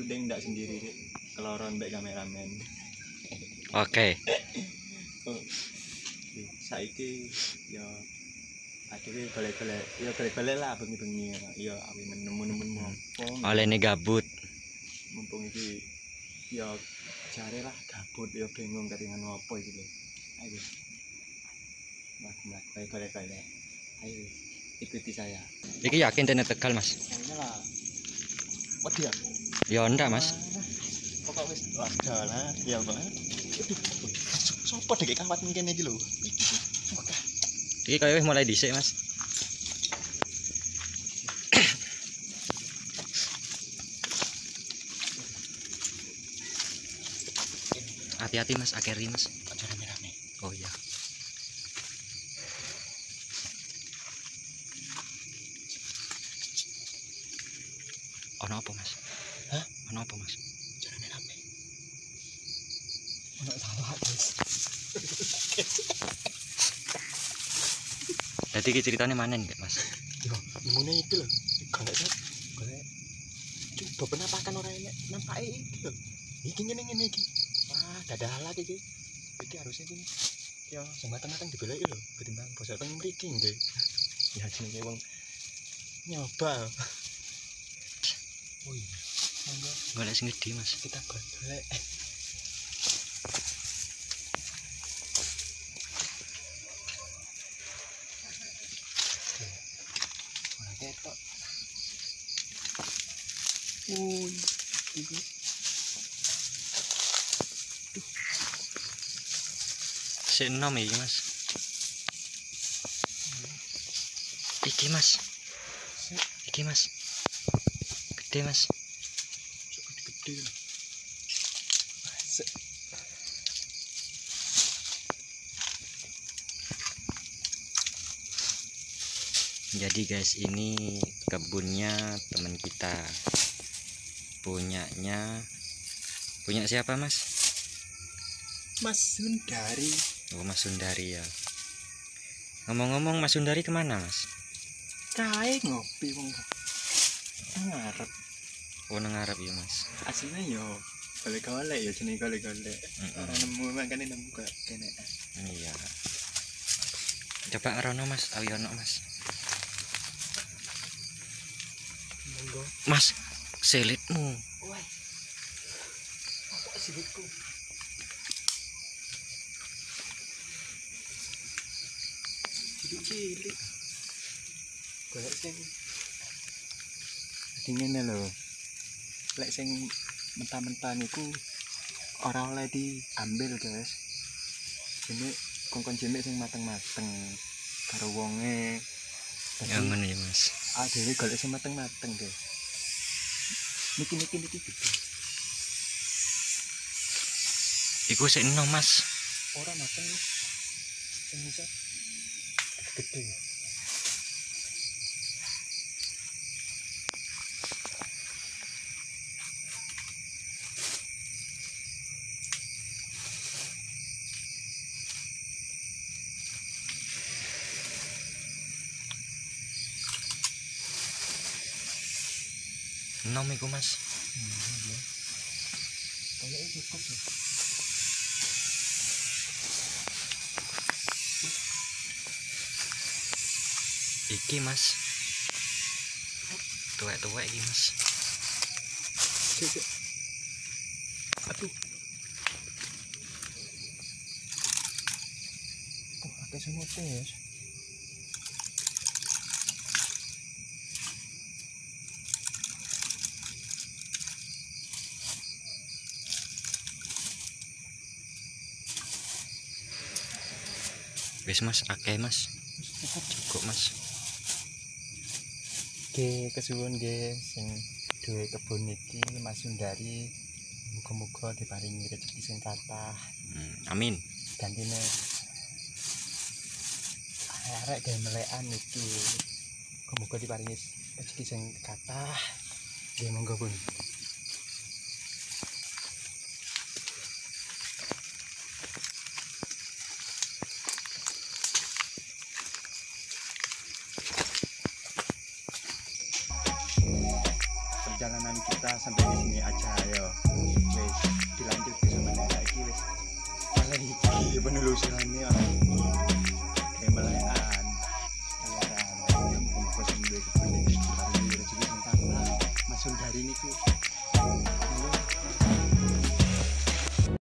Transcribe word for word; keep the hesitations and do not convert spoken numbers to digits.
syuting ndak sendiri sih. Keloron mbek kameramen. Oke. Oh. Saiki ya akhirnya golek-golek ya golek-golek lah bengi-bengi ya awi nemu-nemu mumpung. Oleh nih gabut. Mumpung iki ya jare lah gabut ya bingung ketingan ngopo iki lho. Ayo. Mak-mak ayo golek-golek. Ayo ikuti saya. Iki yakin tenan Tegal, Mas? Soalnya lah. Wedi aku. Ya ndak, Mas. Pokok wis dalan ya, Bang. Sopo dek kawat ngene iki lho. Iki kaya wis mulai dhisik, Mas. Hati-hati, Mas, akhiri, Mas. Aja rame-rame. Oh iya. Ono apa, Mas? Hah? Ono apa, Mas? Aja rame-rame. Ono salah, Guys. Dadi iki ceritane manen nggak, Mas? Yo, nemune iki lho. Golek set. Golek. Coba penampakan ora enek nampake iki lho. Iki ngene-ngene iki. Wah, dadalah iki. Iki harusnya iki. Yo, sing mateng-mateng dibeleki lho, ketimbang bosok teng mriki nggih. Ya jenenge wong nyoba. Oh iya. Monggo Golek sing gedhe, Mas. kita golek. Ora ketok. Uy, iki. Sik enom iki, Mas. Iki, Mas. Iki, Mas. Gede, Mas. Gede. Sik. Jadi guys, ini kebunnya teman kita. Punyanya punya siapa, Mas? Mas Sundari. Oh, Mas Sundari ya. Ngomong-ngomong, Mas Sundari kemana, Mas? Kae ngopi wong. Ngarep. Oh, nang ngarep ya, Mas. Aslinya yo golek-golek ya jenenge golek-golek. Mm-mm. Ora nemu makane nemu kok kene. Iya. Coba arono, Mas, awi ono, Mas. Monggo. Mas, selitmu. Woi. Apa silitku? Cilik-cilik. Golek sing dadi ngene lho. Lek sing mentah-mentah niku ora oleh diambil, guys. Ini kongkon jemek sing mateng-mateng karo wonge. Ya ngono ya, Mas. Ah, dhewe golek sing mateng-mateng, guys. Niki niki niki gitu. Iku sik enom, Mas. Ora mateng. Sing bisa gede. Enom iku, Mas. Hmm, kayaknya cukup sih. Iki, Mas. Tuwek-tuwek iki, Mas. Cek, cek. Aduh. Kok akeh semote ya? Wis, Mas, akeh, Mas. Cukup. Cukup, Mas. Oke, kesuwun nggih sing duwe kebun iki Mas Sundari. Muga-muga diparingi rezeki sing kathah. Hmm, amin. Gantine arek gawe melekan iki. Muga-muga diparingi rezeki sing kathah. Nggih monggo pun. perjalanan kita sampai di sini aja yo. Wes dilanjut ke sama daerah iki wes. Malah iki penelusurannya oleh Kemalayan. Kalian yang mumpung sembuh ke rezeki rezeki tentang Mas Sundari niku.